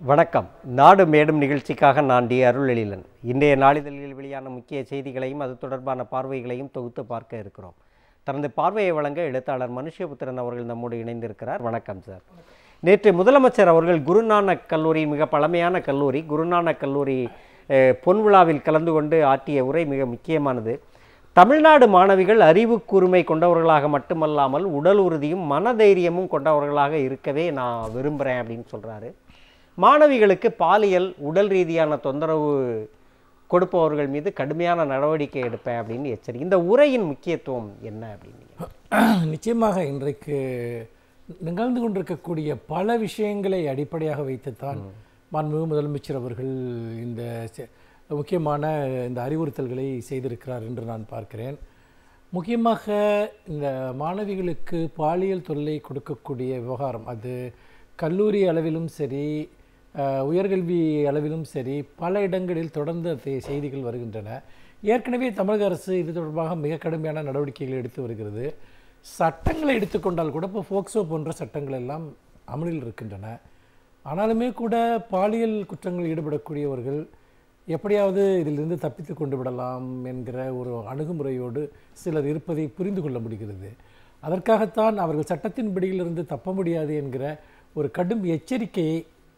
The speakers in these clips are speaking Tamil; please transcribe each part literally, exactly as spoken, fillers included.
வணக்கம். நாடும் மேடும் நிகழ்ச்சிக்காக நான் டி அருள்எழிலன். இன்றைய நாளிதழில் வெளியான முக்கிய செய்திகளையும் அது தொடர்பான பார்வைகளையும் தொகுத்து பார்க்க இருக்கிறோம். தனது பார்வையை வழங்க எழுத்தாளர் மனுஷ்யபுத்திரன் அவர்கள் நம்மோடு இணைந்திருக்கிறார். வணக்கம் சார். நேற்று முதலமைச்சர் அவர்கள் குருநானக் கல்லூரி, மிக பழமையான கல்லூரி, குருநானக் கல்லூரி பொன் விழாவில் கலந்து கொண்டு ஆற்றிய உரை மிக முக்கியமானது. தமிழ்நாடு மாணவிகள் அறிவு கூர்மை கொண்டவர்களாக மட்டுமல்லாமல் உடல் உறுதியும் மனதைரியமும் கொண்டவர்களாக இருக்கவே நான் விரும்புகிறேன் அப்படின்னு சொல்கிறாரு. மாணவிகளுக்கு பாலியல் உடல் ரீதியான தொந்தரவு கொடுப்பவர்கள் மீது கடுமையான நடவடிக்கை எடுப்பேன் அப்படின்னு எச்சரிக்கை. இந்த உரையின் முக்கியத்துவம் என்ன அப்படின்னு? நிச்சயமாக இன்றைக்கு நிகழ்ந்து கொண்டிருக்கக்கூடிய பல விஷயங்களை அடிப்படையாக வைத்துத்தான் மாண்புமிகு முதலமைச்சர் அவர்கள் இந்த முக்கியமான இந்த அறிவுறுத்தல்களை செய்திருக்கிறார் என்று நான் பார்க்கிறேன். முக்கியமாக இந்த மாணவிகளுக்கு பாலியல் தொல்லை கொடுக்கக்கூடிய விவகாரம், அது கல்லூரி அளவிலும் சரி, உயர்கல்வி அளவிலும் சரி, பல இடங்களில் தொடர்ந்து செய்திகள் வருகின்றன. ஏற்கனவே தமிழக அரசு இது தொடர்பாக மிக கடுமையான நடவடிக்கைகளை எடுத்து வருகிறது. சட்டங்களை எடுத்துக்கொண்டால் கூட இப்போ ஃபோக்சோ போன்ற சட்டங்கள் எல்லாம் அமலில் இருக்கின்றன. ஆனாலுமே கூட பாலியல் குற்றங்களில் ஈடுபடக்கூடியவர்கள் எப்படியாவது இதிலிருந்து தப்பித்து கொண்டு விடலாம் என்கிற ஒரு அணுகுமுறையோடு சிலர் இருப்பதை புரிந்து கொள்ள முடிகிறது. அதற்காகத்தான் அவர்கள் சட்டத்தின் பிடியிலிருந்து தப்ப முடியாது என்கிற ஒரு கடும் எச்சரிக்கையை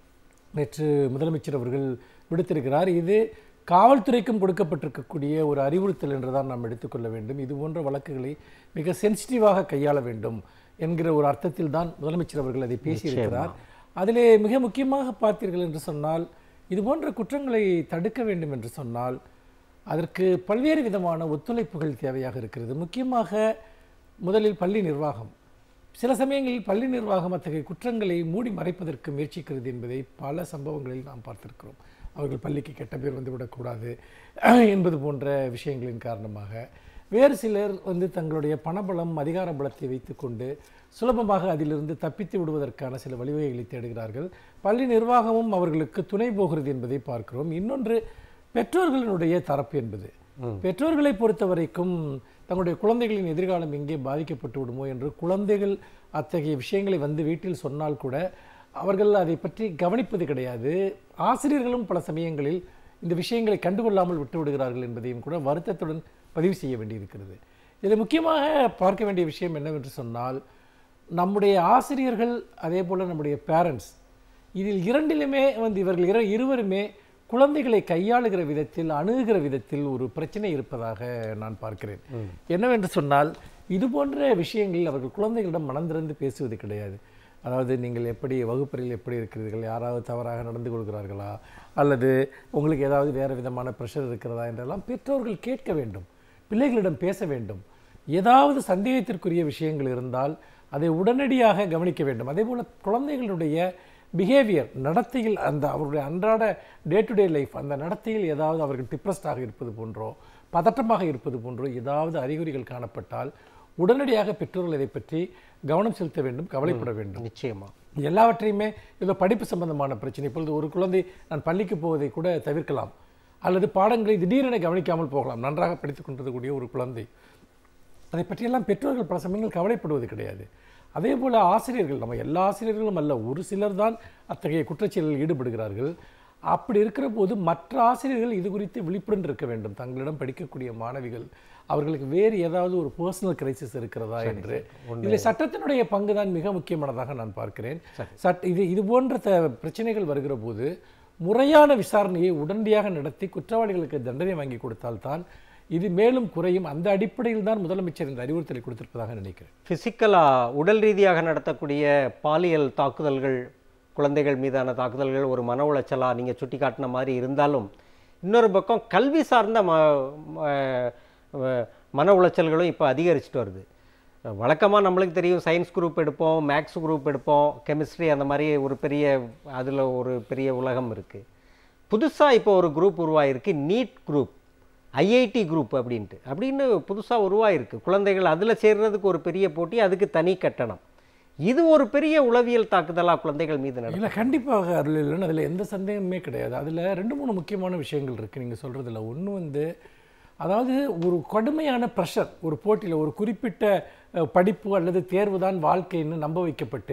நேற்று முதலமைச்சர் அவர்கள் விடுத்திருக்கிறார். இது காவல்துறைக்கும் கொடுக்கப்பட்டிருக்கக்கூடிய ஒரு அறிவுறுத்தல் என்றுதான் நாம் எடுத்துக்கொள்ள வேண்டும். இது போன்ற வழக்குகளை மிக சென்சிட்டிவாக கையாள வேண்டும் என்கிற ஒரு அர்த்தத்தில் தான் முதலமைச்சர் அவர்கள் அதை பேசியிருக்கிறார். அதிலே மிக முக்கியமாக பார்த்தீர்கள் என்று சொன்னால், இது போன்ற குற்றங்களை தடுக்க வேண்டும் என்று சொன்னால் அதற்கு பல்வேறு விதமான ஒத்துழைப்புகள் தேவையாக இருக்கிறது. முக்கியமாக முதலில் பள்ளி நிர்வாகம். சில சமயங்களில் பள்ளி நிர்வாகம் அத்தகைய குற்றங்களை மூடி மறைப்பதற்கு முயற்சிக்கிறது என்பதை பல சம்பவங்களில் நாம் பார்த்திருக்கிறோம். அவர்கள் பள்ளிக்கு கெட்ட பேர் வந்துவிடக்கூடாது என்பது போன்ற விஷயங்களின் காரணமாக வேறு சிலர் வந்து தங்களுடைய பணபலம், அதிகார பலத்தை வைத்துக்கொண்டு சுலபமாக அதிலிருந்து தப்பித்து விடுவதற்கான சில வழிவகைகளை தேடுகிறார்கள். பள்ளி நிர்வாகமும் அவர்களுக்கு துணை போகிறது என்பதை பார்க்கிறோம். இன்னொன்று, பெற்றோர்களினுடைய தரப்பு என்பது. பெற்றோர்களை பொறுத்த வரைக்கும் தங்களுடைய குழந்தைகளின் எதிர்காலம் எங்கே பாதிக்கப்பட்டு விடுமோ என்று குழந்தைகள் அத்தகைய விஷயங்களை வந்து வீட்டில் சொன்னால் கூட அவர்கள் அதை பற்றி கவனிப்பது கிடையாது. ஆசிரியர்களும் பல சமயங்களில் இந்த விஷயங்களை கண்டுகொள்ளாமல் விட்டு விடுகிறார்கள் என்பதையும் கூட வருத்தத்துடன் பதிவு செய்ய வேண்டியிருக்கிறது. இதில் முக்கியமாக பார்க்க வேண்டிய விஷயம் என்னவென்று சொன்னால், நம்முடைய ஆசிரியர்கள் அதே போல் நம்முடைய பேரண்ட்ஸ், இதில் இரண்டிலுமே வந்து இவர்கள் இரு இருவருமே குழந்தைகளை கையாளுகிற விதத்தில், அணுகுகிற விதத்தில் ஒரு பிரச்சனை இருப்பதாக நான் பார்க்கிறேன். என்னவென்று சொன்னால், இது போன்ற விஷயங்களில் அவர்கள் குழந்தைகளிடம் மனம் திறந்து பேசுவது கிடையாது. அதாவது நீங்கள் எப்படி வகுப்பறையில் எப்படி இருக்கிறீர்கள், யாராவது தவறாக நடந்து கொள்கிறார்களா, அல்லது உங்களுக்கு ஏதாவது வேறு விதமான ப்ரெஷர் இருக்கிறதா என்றெல்லாம் பெற்றோர்கள் கேட்க வேண்டும், பிள்ளைகளிடம் பேச வேண்டும். ஏதாவது சந்தேகத்திற்குரிய விஷயங்கள் இருந்தால் அதை உடனடியாக கவனிக்க வேண்டும். அதே போல் குழந்தைகளுடைய பிஹேவியர், நடத்தையில், அந்த அவருடைய அன்றாட டே டு டே லைஃப், அந்த நடத்தையில் ஏதாவது அவர்கள் டிப்ரெஸ்டாக இருப்பது போன்றோ பதட்டமாக இருப்பது போன்றோ ஏதாவது அறிகுறிகள் காணப்பட்டால் உடனடியாக பெற்றோர்கள் இதை பற்றி கவனம் செலுத்த வேண்டும், கவலைப்பட வேண்டும். நிச்சயமாக எல்லாவற்றையுமே ஏதோ படிப்பு சம்பந்தமான பிரச்சனை, இப்பொழுது ஒரு குழந்தை நான் பள்ளிக்கு போவதை கூட தவிர்க்கலாம், அல்லது பாடங்களை திடீரென கவனிக்காமல் போகலாம். நன்றாக படித்துக் கொண்டிருக்கக்கூடிய ஒரு குழந்தை, அதை பற்றியெல்லாம் பெற்றோர்கள் பல சமயங்கள் கவலைப்படுவது கிடையாது. அதே போல் ஆசிரியர்கள், நம்ம எல்லா ஆசிரியர்களும் அல்ல, ஒரு சிலர் தான் அத்தகைய குற்றச்செயலில் ஈடுபடுகிறார்கள். அப்படி இருக்கிற போது மற்ற ஆசிரியர்கள் இது குறித்து விழிப்புடன் இருக்க வேண்டும். தங்களிடம் படிக்கக்கூடிய மாணவிகள், அவர்களுக்கு வேறு ஏதாவது ஒரு பர்சனல் கிரைசிஸ் இருக்கிறதா என்று. இதில் சட்டத்தினுடைய பங்கு தான் மிக முக்கியமானதாக நான் பார்க்கிறேன். சட் இது இது போன்ற த பிரச்சனைகள் வருகிற போது முறையான விசாரணையை உடனடியாக நடத்தி குற்றவாளிகளுக்கு தண்டனை வாங்கி கொடுத்தால்தான் இது மேலும் குறையும். அந்த அடிப்படையில் தான் முதலமைச்சர் இந்த அறிவுறுத்தலை கொடுத்திருப்பதாக நினைக்கிறேன். ஃபிசிக்கலாக, உடல் ரீதியாக நடத்தக்கூடிய பாலியல் தாக்குதல்கள், குழந்தைகள் மீதான தாக்குதல்கள் ஒரு மன உளைச்சலாக நீங்கள் சுட்டி காட்டின மாதிரி இருந்தாலும், இன்னொரு பக்கம் கல்வி சார்ந்த ம மன உளைச்சல்களும் இப்போ அதிகரிச்சுட்டு வருது. வழக்கமாக நம்மளுக்கு தெரியும், சயின்ஸ் குரூப் எடுப்போம், மேக்ஸ் குரூப் எடுப்போம், கெமிஸ்ட்ரி, அந்த மாதிரி ஒரு பெரிய, அதில் ஒரு பெரிய உலகம் இருக்குது. புதுசாக இப்போ ஒரு குரூப் உருவாகிருக்கு, நீட் குரூப், ஐஐடி குரூப் அப்படின்ட்டு அப்படின்னு புதுசாக உருவாயிருக்கு. குழந்தைகள் அதில் சேர்றதுக்கு ஒரு பெரிய போட்டி, அதுக்கு தனி கட்டணம். இது ஒரு பெரிய உளவியல் தாக்குதலாக குழந்தைகள் மீது நடக்கும். இல்லை, கண்டிப்பாக அருள், அதில் எந்த சந்தேகமே கிடையாது. அதில் ரெண்டு மூணு முக்கியமான விஷயங்கள் இருக்குது நீங்கள் சொல்கிறதில்ல. ஒன்று வந்து, அதாவது ஒரு கடுமையான ப்ரெஷர், ஒரு போட்டியில் ஒரு குறிப்பிட்ட படிப்பு அல்லது தேர்வு தான் வாழ்க்கைன்னு நம்ப வைக்கப்பட்டு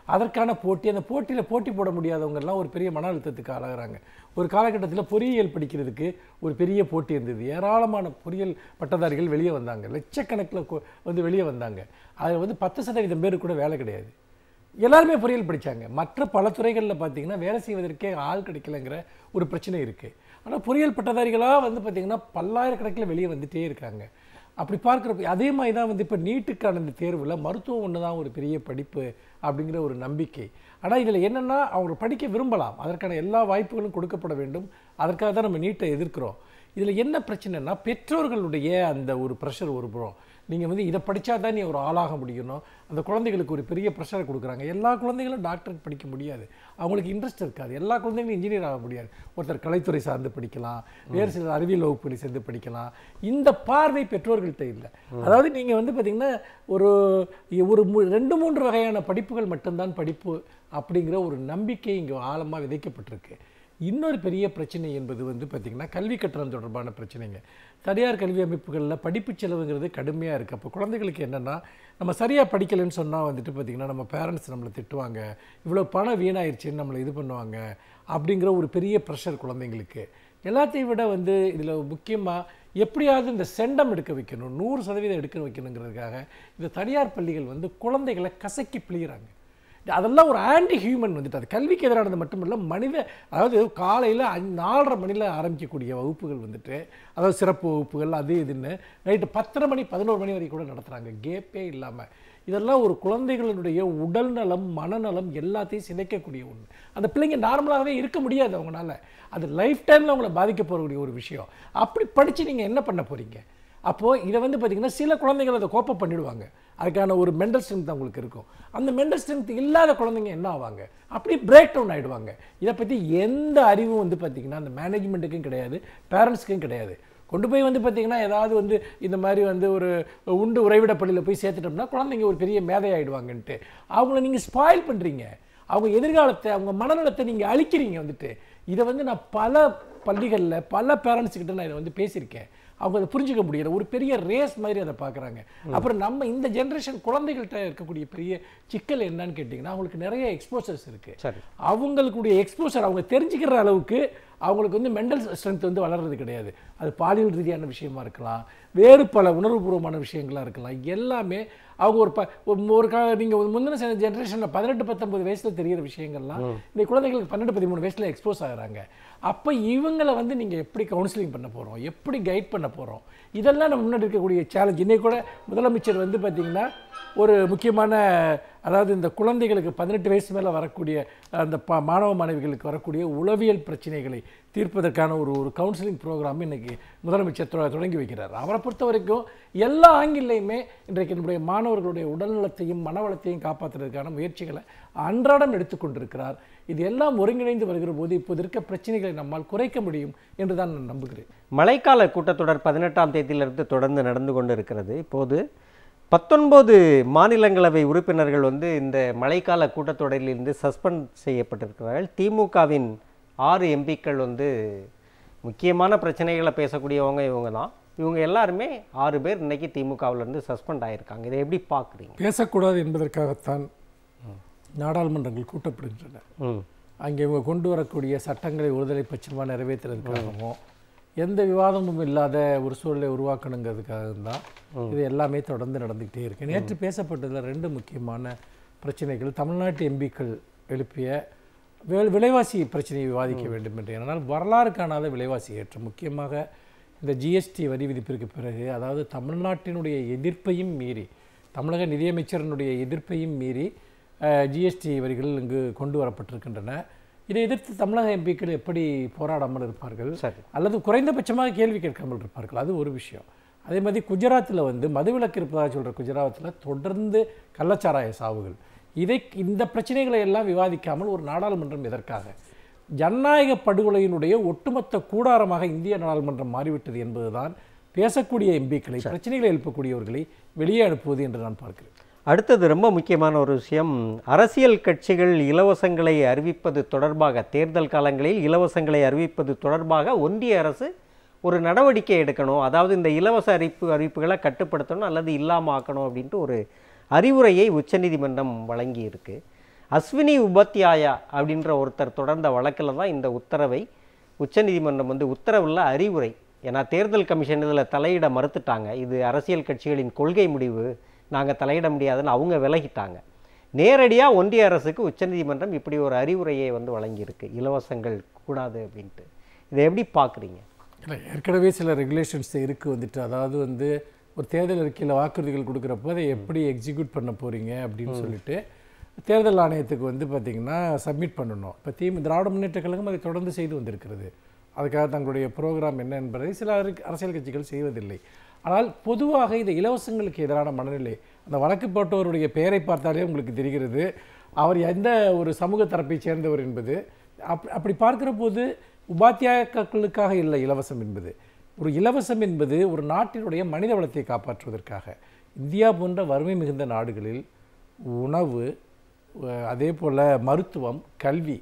அதற்கான போட்டி, அந்த போட்டியில் போட்டி போட முடியாதவங்கெல்லாம் ஒரு பெரிய மன அழுத்தத்துக்கு ஆளாகிறாங்க. ஒரு காலகட்டத்தில் பொறியியல் படிக்கிறதுக்கு ஒரு பெரிய போட்டி இருந்தது. ஏராளமான பொறியியல் பட்டதாரிகள் வெளியே வந்தாங்க, லட்சக்கணக்கில் வந்து வெளியே வந்தாங்க. அதில் வந்து பத்து சதவீதம் பேர் கூட வேலை கிடையாது. எல்லாருமே பொறியியல் படித்தாங்க. மற்ற பல துறைகளில் பார்த்திங்கன்னா வேலை செய்வதற்கே ஆள் கிடைக்கலங்கிற ஒரு பிரச்சனை இருக்குது. ஆனால் பொறியியல் பட்டதாரிகளாக வந்து பார்த்திங்கன்னா பல்லாயிரக்கணக்கில் வெளியே வந்துகிட்டே இருக்காங்க. அப்படி பார்க்குறப்ப அதே மாதிரி தான் வந்து இப்போ நீட்டுக்கான இந்த தேர்வில் மருத்துவம் ஒன்று தான் ஒரு பெரிய படிப்பு அப்படிங்கிற ஒரு நம்பிக்கை. ஆனால் இதில் என்னென்னா அவங்க படிக்க விரும்பலாம், அதற்கான எல்லா வாய்ப்புகளும் கொடுக்கப்பட வேண்டும். அதற்காக தான் நம்ம நீட்டை எதிர்க்கிறோம். இதில் என்ன பிரச்சனைனா பெற்றோர்களுடைய அந்த ஒரு ப்ரெஷர் ஒரு புறம். நீங்கள் வந்து இதை படித்தா தான் நீ ஒரு ஆளாக முடியணும், அந்த குழந்தைகளுக்கு ஒரு பெரிய ப்ரெஷரை கொடுக்குறாங்க. எல்லா குழந்தைகளும் டாக்டருக்கு படிக்க முடியாது, அவங்களுக்கு இன்ட்ரெஸ்ட் இருக்காது. எல்லா குழந்தைகளும் இன்ஜினியர் ஆக முடியாது. ஒருத்தர் கலைத்துறை சார்ந்து படிக்கலாம், வேறு சில அறிவியல் வகுப்புகளை சேர்ந்து படிக்கலாம். இந்த பார்வை பெற்றோர்கள்ட்ட இல்லை. அதாவது நீங்கள் வந்து பார்த்திங்கன்னா ஒரு ஒரு ரெண்டு மூன்று வகையான படிப்புகள் மட்டும்தான் படிப்பு அப்படிங்கிற ஒரு நம்பிக்கை இங்கே ஆழமாக விதைக்கப்பட்டிருக்கு. இன்னொரு பெரிய பிரச்சனை என்பது வந்து பார்த்திங்கன்னா கல்வி கட்டணம் தொடர்பான பிரச்சனைங்க. தனியார் கல்வி அமைப்புகளில் படிப்பு செலவுங்கிறது கடுமையாக இருக்குது. அப்போ குழந்தைகளுக்கு என்னென்னா நம்ம சரியாக படிக்கலைன்னு சொன்னால் வந்துட்டு பார்த்திங்கன்னா நம்ம பேரண்ட்ஸ் நம்மளை திட்டுவாங்க, இவ்வளோ பணம் வீணாயிருச்சுன்னு நம்மளை இது பண்ணுவாங்க அப்படிங்கிற ஒரு பெரிய ப்ரெஷர் குழந்தைங்களுக்கு. எல்லாத்தையும் விட வந்து இதில் முக்கியமாக எப்படியாவது இந்த செண்டம் எடுக்க வைக்கணும், நூறு சதவீதம் எடுக்க வைக்கணுங்கிறதுக்காக இந்த தனியார் பள்ளிகள் வந்து குழந்தைகளை கசக்கி பிழிகிறாங்க. அதெல்லாம் ஒரு ஆன்டி ஹியூமன் வந்துட்டு. அது கல்விக்கு எதிரானது மட்டும் இல்லை, மனித அதாவது காலையில் அஞ்சு நாலரை மணியில் ஆரம்பிக்கக்கூடிய வகுப்புகள் வந்துட்டு, அதாவது சிறப்பு வகுப்புகள் அது இதுன்னு நைட்டு பத்தரை மணி பதினோரு மணி வரைக்கும் கூட நடத்துகிறாங்க, கேப்பே இல்லாமல். இதெல்லாம் ஒரு குழந்தைகளுடைய உடல் நலம் மனநலம் எல்லாத்தையும் சிதைக்கக்கூடிய ஒன்று. அந்த பிள்ளைங்க நார்மலாகவே இருக்க முடியாது அவங்களால. அது லைஃப் டைமில் அவங்கள பாதிக்க போகக்கூடிய ஒரு விஷயம். அப்படி படித்து நீங்கள் என்ன பண்ண போகிறீங்க? அப்போது இதை வந்து பார்த்திங்கன்னா சில குழந்தைகள் அதை கோப்ப பண்ணிவிடுவாங்க, அதுக்கான ஒரு மென்டல் ஸ்ட்ரென்த் அவங்களுக்கு இருக்கும். அந்த மென்டல் ஸ்ட்ரென்த் இல்லாத குழந்தைங்க என்ன ஆவாங்க? அப்படி பிரேக் டவுன் ஆகிடுவாங்க. இதை பற்றி எந்த அறிவும் வந்து பார்த்திங்கன்னா அந்த மேனேஜ்மெண்ட்டுக்கும் கிடையாது, பேரண்ட்ஸுக்கும் கிடையாது. கொண்டு போய் வந்து பார்த்திங்கன்னா ஏதாவது வந்து இந்த மாதிரி வந்து ஒரு உண்டு உறைவிட பள்ளியில் போய் சேர்த்துட்டோம்னா குழந்தைங்க ஒரு பெரிய மேதையாகிடுவாங்கன்ட்டு அவங்கள நீங்கள் ஸ்பாயில் பண்ணுறீங்க. அவங்க எதிர்காலத்தை, அவங்க மனநலத்தை நீங்கள் அழிக்கிறீங்க வந்துட்டு. இதை வந்து நான் பல பள்ளிகளில் பல பேரண்ட்ஸுக்கிட்ட நான் இதை வந்து பேசியிருக்கேன். அவங்க அதை புரிஞ்சிக்க முடியல, ஒரு பெரிய ரேஸ் மாதிரி அதை பார்க்குறாங்க. அப்புறம் நம்ம இந்த ஜென்ரேஷன் குழந்தைகள்கிட்ட இருக்கக்கூடிய பெரிய சிக்கல் என்னன்னு கேட்டிங்கன்னா அவங்களுக்கு நிறைய எக்ஸ்போசர்ஸ் இருக்குது. அவங்களுக்குடைய எக்ஸ்போசர் அவங்க தெரிஞ்சுக்கிற அளவுக்கு அவங்களுக்கு வந்து மென்டல் ஸ்ட்ரென்த் வந்து வளர்றது கிடையாது. அது பாலியல் ரீதியான விஷயமா இருக்கலாம், வேறு பல உணர்வுபூர்வமான விஷயங்களாக இருக்கலாம். எல்லாமே அவங்க ஒரு ப ஒரு கா நீங்கள் முந்தின ஜென்ரேஷனில் பதினெட்டு பத்தொம்பது வயசில் தெரிகிற விஷயங்கள்லாம் இந்த குழந்தைங்களுக்கு பன்னெண்டு பதிமூணு வயசில் எக்ஸ்போஸ் ஆகிறாங்க. அப்போ இவங்களை வந்து நீங்கள் எப்படி கவுன்சிலிங் பண்ண போகிறோம், எப்படி கைட் பண்ண போகிறோம்? இதெல்லாம் நம்ம முன்னாடி இருக்கக்கூடிய சேலஞ்ச். இன்றைக்கி கூட முதலமைச்சர் வந்து பார்த்திங்கன்னா ஒரு முக்கியமான, அதாவது இந்த குழந்தைகளுக்கு பதினெட்டு வயசு மேலே வரக்கூடிய அந்த ப மாணவ மாணவிகளுக்கு வரக்கூடிய உளவியல் பிரச்சனைகளை தீர்ப்பதற்கான ஒரு ஒரு கவுன்சிலிங் ப்ரோக்ராம் இன்றைக்கி முதலமைச்சர் தொடங்கி வைக்கிறார். அவரை பொறுத்த வரைக்கும் எல்லா ஆங்கிலையுமே இன்றைக்கு நம்முடைய மாணவர்களுடைய உடல்நலத்தையும் மனவளத்தையும் காப்பாற்றுறதுக்கான முயற்சிகளை அன்றாடம் எடுத்துக்கொண்டிருக்கிறார். இது எல்லாம் ஒருங்கிணைந்து வருகிற போது இப்போது இருக்க பிரச்சனைகளை நம்மால் குறைக்க முடியும் என்று தான் நான் நம்புகிறேன். மழைக்கால கூட்டத்தொடர் பதினெட்டாம் தேதியிலிருந்து தொடர்ந்து நடந்து கொண்டு இருக்கிறது. இப்போது பத்தொன்பது மாநிலங்களவை உறுப்பினர்கள் வந்து இந்த மழைக்கால கூட்டத்தொடரிலிருந்து சஸ்பெண்ட் செய்யப்பட்டிருக்கிறார்கள். திமுகவின் ஆறு எம்பிக்கள் வந்து முக்கியமான பிரச்சனைகளை பேசக்கூடியவங்க இவங்க தான். இவங்க எல்லாருமே ஆறு பேர் இன்னைக்கு திமுகவிலிருந்து சஸ்பெண்ட் ஆகியிருக்காங்க. இதை எப்படி பார்க்குறீங்க? பேசக்கூடாது என்பதற்காகத்தான் நாடாளுமன்றங்கள் கூட்டப்படுகின்றன. அங்கே இவங்க கொண்டு வரக்கூடிய சட்டங்களை ஒருதலை பட்சமாக நிறைவேற்றுறதுக்காகவும் எந்த விவாதமும் இல்லாத ஒரு சூழலை உருவாக்கணுங்கிறதுக்காக தான் இது எல்லாமே தொடர்ந்து நடந்துக்கிட்டே இருக்கு. நேற்று பேசப்பட்டதில் ரெண்டு முக்கியமான பிரச்சனைகள். தமிழ்நாட்டு எம்பிக்கள் எழுப்பிய வே விலைவாசி பிரச்சனையை விவாதிக்க வேண்டும் என்று. ஏனால் வரலாறு காணாத விலைவாசி ஏற்றம், முக்கியமாக இந்த ஜிஎஸ்டி வரி விதிப்பிற்கு பிறகு, அதாவது தமிழ்நாட்டினுடைய எதிர்ப்பையும் மீறி, தமிழக நிதியமைச்சரனுடைய எதிர்ப்பையும் மீறி ஜிஎஸ்டி வரிகள் இங்கு கொண்டு வரப்பட்டிருக்கின்றன. இதை எதிர்த்து தமிழக எம்பிக்கள் எப்படி போராடாமல் இருப்பார்கள், அல்லது குறைந்தபட்சமாக கேள்வி கேட்காமல் இருப்பார்கள்? அது ஒரு விஷயம். அதே மாதிரி குஜராத்தில் வந்து மதுவிலக்கு இருப்பதாக சொல்கிற குஜராத்தில் தொடர்ந்து கள்ளச்சாராய சாவுகள். இதை இந்த பிரச்சனைகளை எல்லாம் விவாதிக்காமல் ஒரு நாடாளுமன்றம் எதற்காக? ஜனநாயக படுகொலையினுடைய ஒட்டுமொத்த கூடாரமாக இந்திய நாடாளுமன்றம் மாறிவிட்டது என்பதுதான் பேசக்கூடிய எம்பிக்களை, பிரச்சனைகளை எழுப்பக்கூடியவர்களை வெளியே அனுப்புவது என்று நான் பார்க்கிறேன். அடுத்தது ரொம்ப முக்கியமான ஒரு விஷயம், அரசியல் கட்சிகள் இலவசங்களை அறிவிப்பது தொடர்பாக, தேர்தல் காலங்களில் இலவசங்களை அறிவிப்பது தொடர்பாக ஒன்றிய அரசு ஒரு நடவடிக்கை எடுக்கணும், அதாவது இந்த இலவச அறிவிப்பு அறிவிப்புகளை கட்டுப்படுத்தணும் அல்லது இல்லாமல் ஆக்கணும் அப்படின்ட்டு ஒரு அறிவுரையை உச்சநீதிமன்றம் வழங்கி இருக்கு. அஸ்வினி உபாத்யாயா அப்படின்ற ஒருத்தர் தொடர்ந்த வழக்கில் தான் இந்த உத்தரவை உச்சநீதிமன்றம் வந்து உத்தரவில் அறிவுரை, ஏன்னா தேர்தல் கமிஷன் இதில் தலையிட மறுத்துட்டாங்க, இது அரசியல் கட்சிகளின் கொள்கை முடிவு, நாங்கள் தலையிட முடியாதுன்னு அவங்க விலகிட்டாங்க. நேரடியாக ஒன்றிய அரசுக்கு உச்சநீதிமன்றம் இப்படி ஒரு அறிவுரையை வந்து வழங்கியிருக்கு, இலவசங்கள் கூடாது அப்படின்ட்டு. இதை எப்படி பார்க்குறீங்க? இல்லை, ஏற்கனவே சில ரெகுலேஷன்ஸ் இருக்குது வந்துட்டு, அதாவது வந்து ஒரு தேர்தல் அறிக்கையில் வாக்குறுதிகள் கொடுக்குறப்போ அதை எப்படி எக்ஸிக்யூட் பண்ண போகிறீங்க அப்படின்னு சொல்லிட்டு தேர்தல் ஆணையத்துக்கு வந்து பார்த்திங்கன்னா சப்மிட் பண்ணணும். இப்போ தீம் திராவிட முன்னேற்ற கழகம் அதை தொடர்ந்து செய்து வந்திருக்கிறது. அதுக்காக தங்களுடைய ப்ரோக்ராம் என்ன என்பதை சில அரசியல் கட்சிகள் செய்வதில்லை. ஆனால் பொதுவாக இந்த இலவசங்களுக்கு எதிரான மனநிலை, அந்த வழக்கு போட்டவருடைய பெயரை பார்த்தாலே உங்களுக்கு தெரிகிறது அவர் எந்த ஒரு சமூக தரப்பை சேர்ந்தவர் என்பது. அப் அப்படி பார்க்குற போது உபாத்தியாயக்களுக்காக இல்லை இலவசம் என்பது. ஒரு இலவசம் என்பது ஒரு நாட்டினுடைய மனித வளத்தை காப்பாற்றுவதற்காக. இந்தியா போன்ற வறுமை மிகுந்த நாடுகளில் உணவு, அதே போல் மருத்துவம், கல்வி,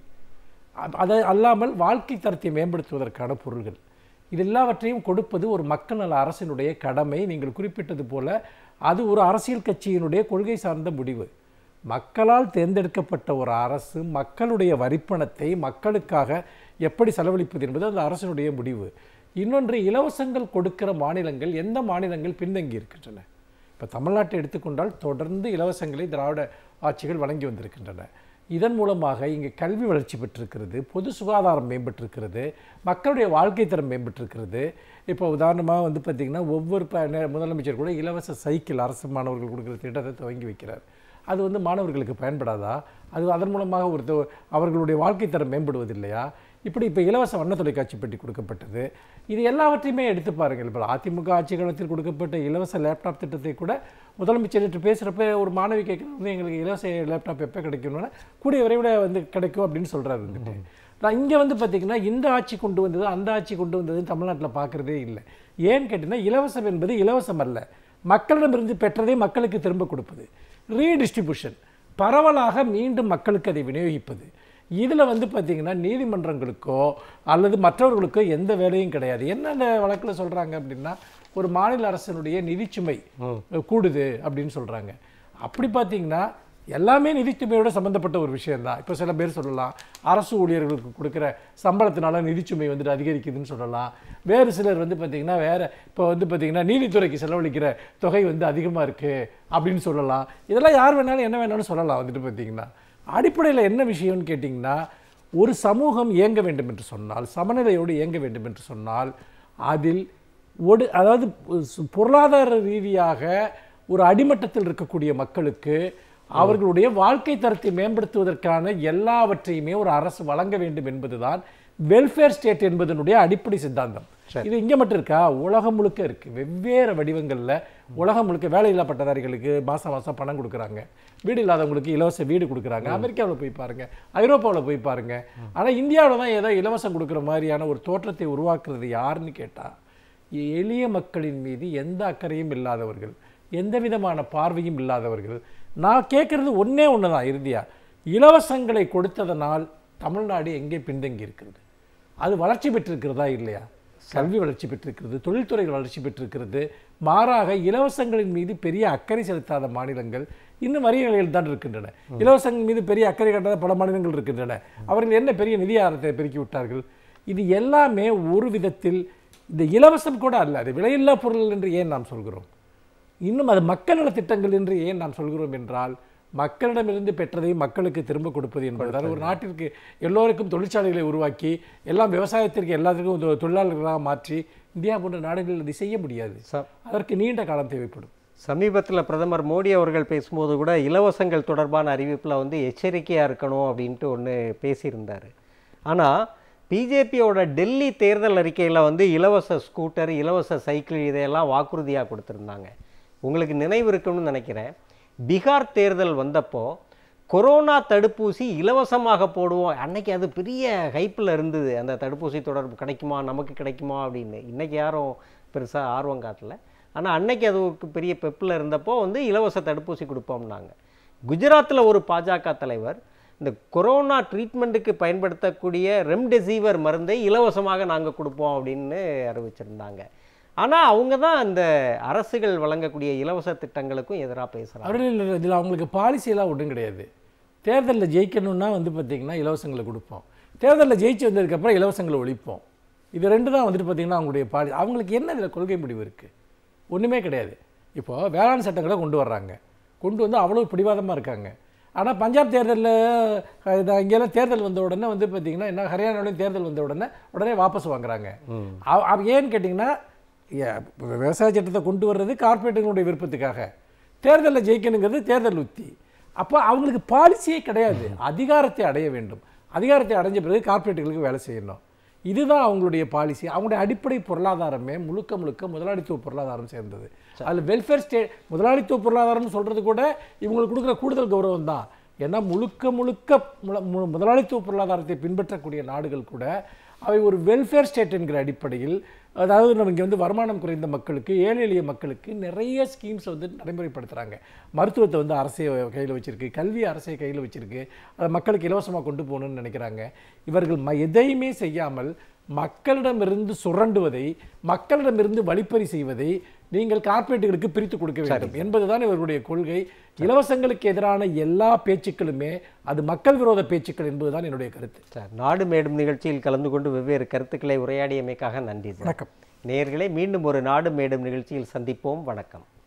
அதை அல்லாமல் வாழ்க்கை தரத்தை மேம்படுத்துவதற்கான பொருள்கள், இது எல்லாவற்றையும் கொடுப்பது ஒரு மக்கள் நல அரசினுடைய கடமை. நீங்கள் குறிப்பிட்டது போல அது ஒரு அரசியல் கட்சியினுடைய கொள்கை சார்ந்த முடிவு. மக்களால் தேர்ந்தெடுக்கப்பட்ட ஒரு அரசு மக்களுடைய வரிப்பணத்தை மக்களுக்காக எப்படி செலவழிப்பது என்பது அந்த அரசினுடைய முடிவு. இன்னொன்று, இலவசங்கள் கொடுக்கிற மாநிலங்கள் எந்த மாநிலங்கள் பின்தங்கி இருக்கின்றன? இப்போ தமிழ்நாட்டை எடுத்துக்கொண்டால் தொடர்ந்து இலவசங்களை திராவிட ஆட்சிகள் வழங்கி வந்திருக்கின்றன. இதன் மூலமாக இங்கே கல்வி வளர்ச்சி பெற்றிருக்கிறது, பொது சுகாதாரம் மேம்பட்டிருக்கிறது, மக்களுடைய வாழ்க்கை தரம் மேம்பட்டிருக்கிறது. இப்போ உதாரணமாக வந்து பார்த்திங்கன்னா ஒவ்வொரு முதலமைச்சர் கூட இலவச சைக்கிள் அரசு மாணவர்கள் கொடுக்குற திட்டத்தை துவங்கி வைக்கிறார். அது வந்து மாணவர்களுக்கு பயன்படாதா? அது அதன் மூலமாக ஒரு அவர்களுடைய வாழ்க்கை தரம் மேம்படுவதில்லையா? இப்படி இப்போ இலவச வண்ண தொலைக்காட்சி பெட்டி கொடுக்கப்பட்டது. இது எல்லாவற்றையுமே எடுத்து பாருங்கள். இப்போ அதிமுக ஆட்சி காலத்தில் கொடுக்கப்பட்ட இலவச லேப்டாப் திட்டத்தை கூட முதலமைச்சர் நேற்று பேசுகிறப்ப ஒரு மாணவி கேட்குறது, எங்களுக்கு இலவச லேப்டாப் எப்போ கிடைக்கணும்னா கூடிய விரைவில் வந்து கிடைக்கும் அப்படின்னு சொல்கிறாரு. வந்துட்டு நான் இங்கே வந்து பார்த்திங்கன்னா இந்த ஆட்சி கொண்டு வந்தது அந்த ஆட்சி கொண்டு வந்ததுன்னு தமிழ்நாட்டில் பார்க்குறதே இல்லை. ஏன்னு கேட்டிங்கன்னா இலவசம் என்பது இலவசம் அல்ல, மக்களிடமிருந்து பெற்றதை மக்களுக்கு திரும்ப கொடுப்பது, ரீடிஸ்ட்ரிபியூஷன், பரவலாக மீண்டும் மக்களுக்கு அதை விநியோகிப்பது. இதில் வந்து பார்த்திங்கன்னா நீதிமன்றங்களுக்கோ அல்லது மற்றவர்களுக்கோ எந்த வேலையும் கிடையாது. என்ன அந்த வழக்கில் சொல்கிறாங்க அப்படின்னா, ஒரு மாநில அரசினுடைய நிதிச்சுமை கூடுது அப்படின்னு சொல்கிறாங்க. அப்படி பார்த்திங்கன்னா எல்லாமே நிதிச்சுமையோட சம்மந்தப்பட்ட ஒரு விஷயந்தான். இப்போ சில பேர் சொல்லலாம் அரசு ஊழியர்களுக்கு கொடுக்குற சம்பளத்தினால நிதிச்சுமை வந்துட்டு அதிகரிக்குதுன்னு சொல்லலாம். வேறு சிலர் வந்து பார்த்திங்கன்னா வேறு இப்போ வந்து பார்த்திங்கன்னா நீதித்துறைக்கு செலவழிக்கிற தொகை வந்து அதிகமாக இருக்குது அப்படின்னு சொல்லலாம். இதெல்லாம் யார் வேணாலும் என்ன வேணாலும் சொல்லலாம். வந்துட்டு பார்த்திங்கன்னா அடிப்படையில் என்ன விஷயம்னு கேட்டிங்கன்னா, ஒரு சமூகம் இயங்க வேண்டும் என்று சொன்னால், சமநிலையோடு இயங்க வேண்டும் என்று சொன்னால், அதில் ஒடு அதாவது பொருளாதார ரீதியாக ஒரு அடிமட்டத்தில் இருக்கக்கூடிய மக்களுக்கு அவர்களுடைய வாழ்க்கை தரத்தை மேம்படுத்துவதற்கான எல்லாவற்றையுமே ஒரு அரசு வழங்க வேண்டும் என்பதுதான் வெல்ஃபேர் ஸ்டேட் என்பதனுடைய அடிப்படை சித்தாந்தம். இது இங்கே மட்டும் இருக்கா? உலகம் முழுக்க இருக்குது. வெவ்வேறு வடிவங்களில் உலகம் முழுக்க வேலையில்லா பட்டதாரிகளுக்கு மாதம் மாதம் பணம் கொடுக்குறாங்க, வீடு இல்லாதவங்களுக்கு இலவச வீடு கொடுக்குறாங்க. அமெரிக்காவில் போய் பாருங்கள், ஐரோப்பாவில் போய் பாருங்கள். ஆனால் இந்தியாவில் தான் ஏதோ இலவசம் கொடுக்குற மாதிரியான ஒரு தோற்றத்தை உருவாக்குறது யாருன்னு கேட்டால், எளிய மக்களின் மீது எந்த அக்கறையும் இல்லாதவர்கள், எந்த விதமான பார்வையும் இல்லாதவர்கள். நான் கேட்குறது ஒன்றே ஒன்று தான் இறுதியாக, இலவசங்களை கொடுத்ததனால் தமிழ்நாடு எங்கே பின்தங்கி இருக்கிறது? அது வளர்ச்சி பெற்றிருக்கிறதா இல்லையா? கல்வி வளர்ச்சி பெற்றிருக்கிறது, தொழில்துறைகள் வளர்ச்சி பெற்றிருக்கிறது. மாறாக இலவசங்களின் மீது பெரிய அக்கறை செலுத்தாத மாநிலங்கள் இன்னும் வறிய நிலையில் தான் இருக்கின்றன. இலவசங்கள் மீது பெரிய அக்கறை காட்டாத பல மாநிலங்கள் இருக்கின்றன. அவர்கள் என்ன பெரிய நிதி ஆதாரத்தை பெருக்கி விட்டார்கள்? இது எல்லாமே ஒரு விதத்தில் இந்த இலவசம் கூட அல்ல, அது விலையில்லா பொருள் என்று ஏன் நாம் சொல்கிறோம்? இன்னும் அது மக்கள் நல திட்டங்கள் என்று ஏன் நாம் சொல்கிறோம் என்றால், மக்களிடமிருந்து பெற்றதை மக்களுக்கு திரும்ப கொடுப்பது என்பதுதான். ஒரு நாட்டிற்கு எல்லோருக்கும் தொழிற்சாலைகளை உருவாக்கி எல்லாம் விவசாயத்திற்கு எல்லாத்துக்கும் தொழிலாளர்களாக மாற்றி இந்தியா போன்ற நாடுகளில் அதை செய்ய முடியாது. அதற்கு நீண்ட காலம் தேவைப்படும். சமீபத்தில் பிரதமர் மோடி அவர்கள் பேசும்போது கூட இலவசங்கள் தொடர்பான அறிவிப்பில் வந்து எச்சரிக்கையாக இருக்கணும் அப்படின்ட்டு ஒன்று பேசியிருந்தார். ஆனால் பிஜேபியோட டெல்லி தேர்தல் அறிக்கையில் வந்து இலவச ஸ்கூட்டர், இலவச சைக்கிள் இதையெல்லாம் வாக்குறுதியாக கொடுத்துருந்தாங்க. உங்களுக்கு நினைவு இருக்குன்னு நினைக்கிறேன், பீகார் தேர்தல் வந்தப்போ கொரோனா தடுப்பூசி இலவசமாக போடுவோம், அன்னைக்கு அது பெரிய ஹைப்பில் இருந்தது. அந்த தடுப்பூசி தொடர்பு கிடைக்குமா, நமக்கு கிடைக்குமா அப்படின்னு. இன்றைக்கி யாரும் பெருசாக ஆர்வம் காட்டல. ஆனால் அன்னைக்கு அது ஒரு பெரிய பெப்பில் இருந்தப்போ வந்து இலவச தடுப்பூசி கொடுப்போம்னாங்க. குஜராத்தில் ஒரு பாஜக தலைவர் இந்த கொரோனா ட்ரீட்மெண்ட்டுக்கு பயன்படுத்தக்கூடிய ரெம்டெசிவிர் மருந்தை இலவசமாக நாங்கள் கொடுப்போம் அப்படின்னு அறிவிச்சிருந்தாங்க. ஆனால் அவங்க தான் அந்த அரசுகள் வழங்கக்கூடிய இலவச திட்டங்களுக்கும் எதிராக பேசுகிறாங்க. அவர்கள் இதில் அவங்களுக்கு பாலிசியெல்லாம் ஒன்றும் கிடையாது. தேர்தலில் ஜெயிக்கணும்னா வந்து பார்த்திங்கன்னா இலவசங்களை கொடுப்போம், தேர்தலில் ஜெயிச்சு வந்ததுக்கப்புறம் இலவசங்களை ஒழிப்போம். இது ரெண்டு தான் வந்துட்டு பார்த்திங்கன்னா அவங்களுடைய பாலி. அவங்களுக்கு என்ன இதில் கொள்கை முடிவு இருக்குது? ஒன்றுமே கிடையாது. இப்போது வேளாண் சட்டங்களை கொண்டு வர்றாங்க, கொண்டு வந்து அவ்வளோ பிடிவாதமாக இருக்காங்க. ஆனால் பஞ்சாப் தேர்தலில் இங்கெல்லாம் தேர்தல் வந்த உடனே வந்து பார்த்திங்கன்னா என்ன, ஹரியானாவிலையும் தேர்தல் வந்த உடனே உடனே வாபஸ் வாங்குறாங்க. ஏன்னு கேட்டிங்கன்னா விவசாய சட்டத்தை கொண்டு வர்றது கார்பரேட்டுகளுடைய விருப்பத்துக்காக, தேர்தலில் ஜெயிக்கணுங்கிறது தேர்தல் உத்தி. அப்போ அவங்களுக்கு பாலிசியே கிடையாது. அதிகாரத்தை அடைய வேண்டும், அதிகாரத்தை அடைஞ்ச பிறகு கார்பரேட்டுகளுக்கு வேலை செய்யணும். இதுதான் அவங்களுடைய பாலிசி. அவங்களுடைய அடிப்படை பொருளாதாரமே முழுக்க முழுக்க முதலாளித்துவ பொருளாதாரம் சேர்ந்தது. அதில் வெல்ஃபேர் ஸ்டேட் முதலாளித்துவ பொருளாதாரம்னு சொல்கிறது கூட இவங்களுக்கு கொடுக்குற கூடுதல் கௌரவம் தான். ஏன்னா முழுக்க முழுக்க முதலாளித்துவ பொருளாதாரத்தை பின்பற்றக்கூடிய நாடுகள் கூட அவை ஒரு வெல்ஃபேர் ஸ்டேட் என்கிற அடிப்படையில், அதாவது நம்ம இங்கே வந்து வருமானம் குறைந்த மக்களுக்கு, ஏழை எளிய மக்களுக்கு நிறைய ஸ்கீம்ஸ் வந்து நடைமுறைப்படுத்துகிறாங்க. மருத்துவத்தை வந்து அரசே கையில் வச்சுருக்கு, கல்வி அரசே கையில் வச்சுருக்கு, அதை மக்களுக்கு இலவசமாக கொண்டு போகணும்னு நினைக்கிறாங்க. இவர்கள் ம எதையுமே செய்யாமல் மக்களிடமிருந்து சுரண்டுவதை, மக்களிடமிருந்து வழிப்பறி செய்வதை நீங்கள் கார்பரேட்டுகளுக்கு பிரித்து கொடுக்க வேண்டும் என்பதுதான் இவர்களுடைய கொள்கை. இலவசங்களுக்கு எதிரான எல்லா பேச்சுக்களுமே அது மக்கள் விரோத பேச்சுக்கள் என்பதுதான் என்னுடைய கருத்து. சார், நாடு மேடும் நிகழ்ச்சியில் கலந்து கொண்டு வெவ்வேறு கருத்துக்களை உரையாடியமைக்காக நன்றி. வணக்கம் நேயர்களே, மீண்டும் ஒரு நாடு மேடும் நிகழ்ச்சியில் சந்திப்போம். வணக்கம்.